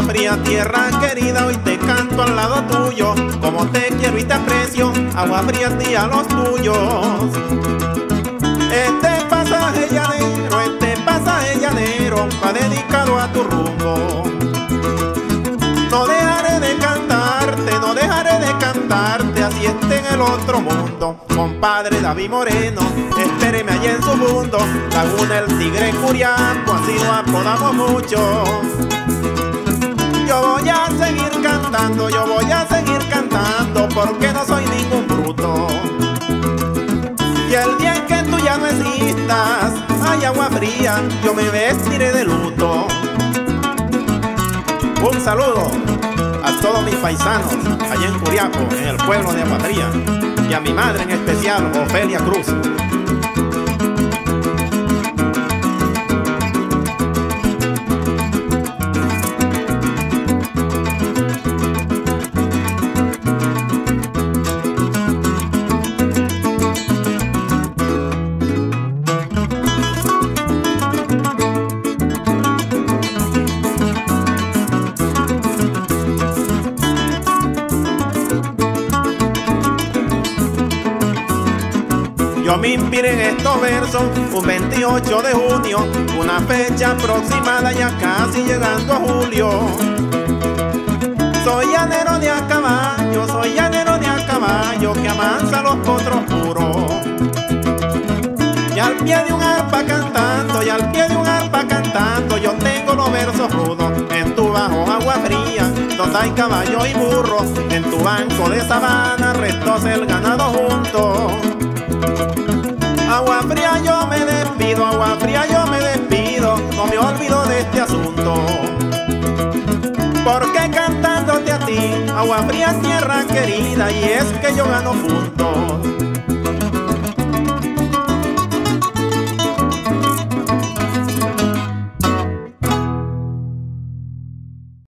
fría, tierra querida, hoy te canto al lado tuyo, como te quiero y te aprecio, agua fría a ti a los tuyos. Este pasaje llanero, va dedicado a tu rumbo. No dejaré de cantarte, no dejaré de cantarte, así esté en el otro mundo. Compadre David Moreno, espéreme allá en su mundo, Laguna el Tigre Curiaco, así lo apodamos mucho. Yo voy a seguir cantando, yo voy a seguir cantando, porque no soy ningún bruto. Y el día en que tú ya no existas, hay agua fría, yo me vestiré de luto. Un saludo a todos mis paisanos allá en Curiaco, en el pueblo de Agua Fría, y a mi madre en especial, Ofelia Cruz. Yo me inspiré en estos versos un 28 de junio, una fecha aproximada ya casi llegando a julio. Soy llanero de a caballo, soy llanero de a caballo, que amansa los potros puros. Y al pie de un arpa cantando, y al pie de un arpa cantando, yo tengo los versos rudos. En tu bajo agua fría, donde hay caballo y burro, en tu banco de sabana restos el ganado junto. Agua fría yo me despido, agua fría yo me despido, no me olvido de este asunto. Porque cantándote a ti, agua fría tierra querida, y es que yo gano puntos.